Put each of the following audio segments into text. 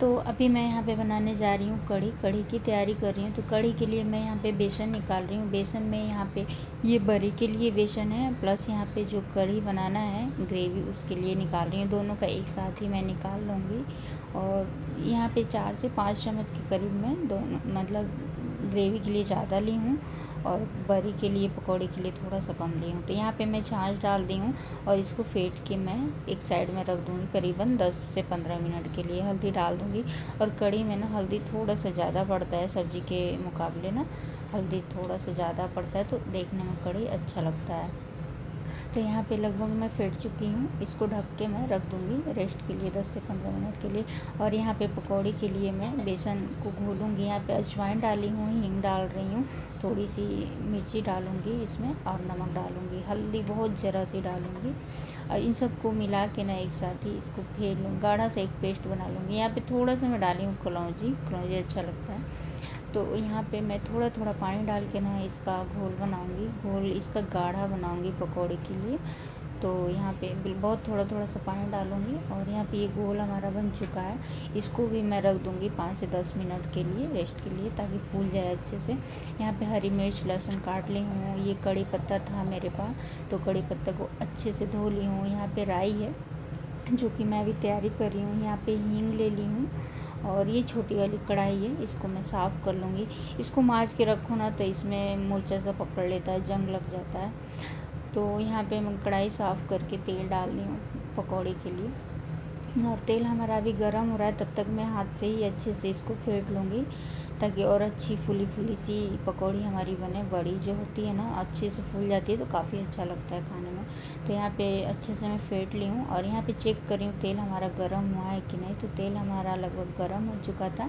तो अभी मैं यहाँ पे बनाने जा रही हूँ कढ़ी की तैयारी कर रही हूँ। तो कढ़ी के लिए मैं यहाँ पे बेसन निकाल रही हूँ। बेसन में यहाँ पे ये बड़ी के लिए बेसन है, प्लस यहाँ पे जो कढ़ी बनाना है ग्रेवी उसके लिए निकाल रही हूँ। दोनों का एक साथ ही मैं निकाल लूँगी। और यहाँ पे 4 से 5 चम्मच के करीब मैं दोनों मतलब ग्रेवी के लिए ज़्यादा ली हूँ और बड़ी के लिए पकौड़े के लिए थोड़ा सा कम ली हूँ। तो यहाँ पे मैं छाछ डाल दी हूँ और इसको फेंट के मैं एक साइड में रख दूँगी करीबन 10 से 15 मिनट के लिए। हल्दी डाल दूँगी और कढ़ी में ना हल्दी थोड़ा सा ज़्यादा पड़ता है, सब्ज़ी के मुकाबले ना हल्दी थोड़ा सा ज़्यादा पड़ता है तो देखने में कढ़ी अच्छा लगता है। तो यहाँ पे लगभग मैं फेंट चुकी हूँ। इसको ढक के मैं रख दूँगी रेस्ट के लिए 10 से 15 मिनट के लिए। और यहाँ पे पकौड़ी के लिए मैं बेसन को घोलूँगी। यहाँ पे अजवाइन डाली हूँ, हींग डाल रही हूँ, थोड़ी सी मिर्ची डालूँगी इसमें और नमक डालूँगी, हल्दी बहुत ज़रा सी डालूँगी। और इन सबको मिला के ना एक साथ ही इसको फेर लूँ, गाढ़ा सा एक पेस्ट बना लूँगी। यहाँ पे थोड़ा सा मैं डाली हूँ कलौंजी अच्छा लगता है। तो यहाँ पे मैं थोड़ा थोड़ा पानी डाल के ना इसका घोल बनाऊँगी, घोल इसका गाढ़ा बनाऊँगी पकौड़े के लिए। तो यहाँ पे बहुत थोड़ा थोड़ा सा पानी डालूँगी और यहाँ पे ये घोल हमारा बन चुका है। इसको भी मैं रख दूँगी 5 से 10 मिनट के लिए रेस्ट के लिए, ताकि फूल जाए अच्छे से। यहाँ पे हरी मिर्च लहसुन काट ली हूँ। ये कड़ी पत्ता था मेरे पास तो कड़ी पत्ता को अच्छे से धो ली हूँ। यहाँ पे राई है जो कि मैं अभी तैयारी कर रही हूँ। यहाँ पे हींग ले ली हूँ और ये छोटी वाली कढ़ाई है, इसको मैं साफ़ कर लूँगी। इसको माँज के रखो ना तो इसमें मुर्चा सा पकड़ लेता है, जंग लग जाता है। तो यहाँ पे मैं कढ़ाई साफ़ करके तेल डाल रही हूँ पकौड़े के लिए। और तेल हमारा अभी गर्म हो रहा है, तब तक मैं हाथ से ही अच्छे से इसको फेंट लूँगी ताकि और अच्छी फूली फूली सी पकौड़ी हमारी बने। बड़ी जो होती है ना अच्छे से फूल जाती है तो काफ़ी अच्छा लगता है खाने में। तो यहाँ पे अच्छे से मैं फेंट ली हूँ और यहाँ पे चेक कर रही हूँ तेल हमारा गर्म हुआ है कि नहीं। तो तेल हमारा लगभग गर्म हो चुका था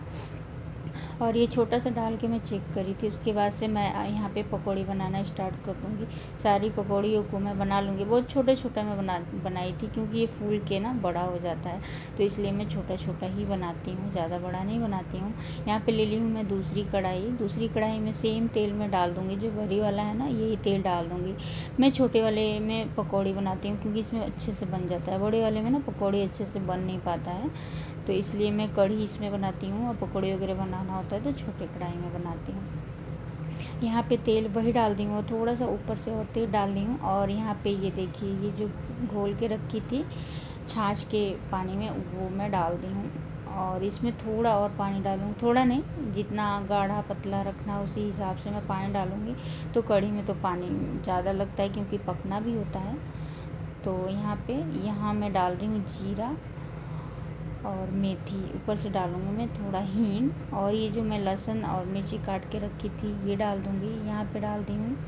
और ये छोटा सा डाल के मैं चेक करी थी। उसके बाद से मैं यहाँ पे पकौड़ी बनाना स्टार्ट कर दूँगी। सारी पकौड़ियों को मैं बना लूँगी। बहुत छोटा छोटा मैं बनाई थी क्योंकि ये फूल के ना बड़ा हो जाता है, तो इसलिए मैं छोटा छोटा ही बनाती हूँ, ज़्यादा बड़ा नहीं बनाती हूँ। यहाँ पे ले ली हूँ मैं दूसरी कढ़ाई में सेम तेल में डाल दूँगी, जो बड़ी वाला है ना यही तेल डाल दूँगी। मैं छोटे वाले में पकौड़ी बनाती हूँ क्योंकि इसमें अच्छे से बन जाता है, बड़े वाले में ना पकौड़ी अच्छे से बन नहीं पाता है, तो इसलिए मैं कढ़ी इसमें बनाती हूँ। और पकौड़े वगैरह बनाना होता है तो छोटे कढ़ाई में बनाती हूँ। यहाँ पे तेल वही डाल दी हूँ, थोड़ा सा ऊपर से और तेल डाल दी हूँ। और यहाँ पे ये देखिए ये जो घोल के रखी थी छाछ के पानी में वो मैं डाल दी हूँ। और इसमें थोड़ा और पानी डालूँगी, थोड़ा नहीं, जितना गाढ़ा पतला रखना उसी हिसाब से मैं पानी डालूँगी। तो कढ़ी में तो पानी ज़्यादा लगता है क्योंकि पकना भी होता है। तो यहाँ मैं डाल रही हूँ जीरा और मेथी, ऊपर से डालूँगी मैं थोड़ा हींग। और ये जो मैं लहसुन और मिर्ची काट के रखी थी ये डाल दूँगी। यहाँ पे डाल दी हूँ।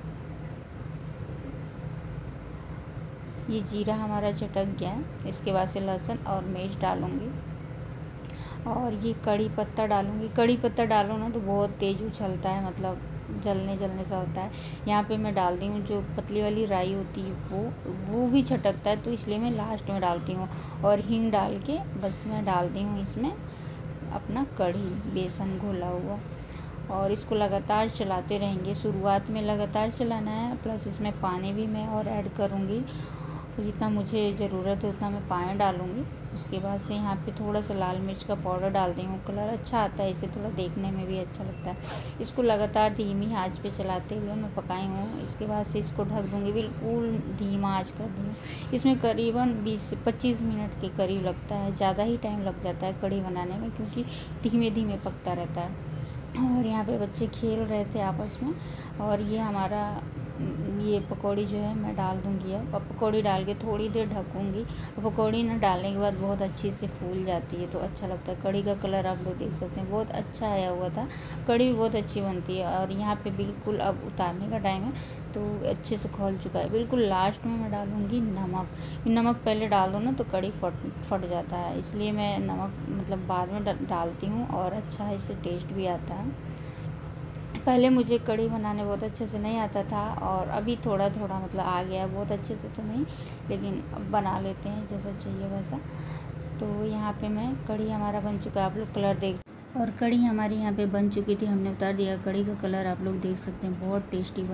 ये जीरा हमारा चटक गया है, इसके बाद से लहसुन और मिर्च डालूँगी और ये कड़ी पत्ता डालूँगी। कड़ी पत्ता डालो ना तो बहुत तेज़ उछलता है, मतलब जलने सा होता है। यहाँ पे मैं डाल दी हूँ जो पतली वाली राई होती है वो भी छटकता है, तो इसलिए मैं लास्ट में डालती हूँ। और हींग डाल के बस मैं डाल दी हूँ इसमें अपना कढ़ी बेसन घोला हुआ। और इसको लगातार चलाते रहेंगे, शुरुआत में लगातार चलाना है, प्लस इसमें पानी भी मैं और ऐड करूँगी। तो जितना मुझे ज़रूरत है उतना मैं पानी डालूँगी। उसके बाद से यहाँ पे थोड़ा सा लाल मिर्च का पाउडर डाल दी हूँ, कलर अच्छा आता है, इसे थोड़ा देखने में भी अच्छा लगता है। इसको लगातार धीमी आंच पे चलाते हुए मैं पकाई हूँ। इसके बाद से इसको ढक दूँगी, बिल्कुल धीमा आंच कर दी हूँ। इसमें करीबन 20 से 25 मिनट के करीब लगता है, ज़्यादा ही टाइम लग जाता है कढ़ी बनाने में क्योंकि धीमे धीमे पकता रहता है। और यहाँ पे बच्चे खेल रहे थे आपस में। और ये हमारा ये पकौड़ी जो है मैं डाल दूँगी अब। पकौड़ी डाल के थोड़ी देर ढकूँगी। पकौड़ी ना डालने के बाद बहुत अच्छी से फूल जाती है तो अच्छा लगता है। कढ़ी का कलर आप लोग देख सकते हैं बहुत अच्छा आया हुआ था, कढ़ी भी बहुत अच्छी बनती है। और यहाँ पे बिल्कुल अब उतारने का टाइम है तो अच्छे से खौल चुका है। बिल्कुल लास्ट में मैं डालूँगी नमक। नमक पहले डाल दो ना तो कढ़ी फट जाता है, इसलिए मैं नमक मतलब बाद में डालती हूँ और अच्छा इससे टेस्ट भी आता है। पहले मुझे कढ़ी बनाने बहुत अच्छे से नहीं आता था और अभी थोड़ा थोड़ा मतलब आ गया है, बहुत अच्छे से तो नहीं लेकिन अब बना लेते हैं जैसा चाहिए वैसा। तो यहाँ पे मैं कढ़ी हमारा बन चुका है, आप लोग कलर देख। और कढ़ी हमारी यहाँ पे बन चुकी थी, हमने उतार दिया। कढ़ी का कलर आप लोग देख सकते हैं बहुत टेस्टी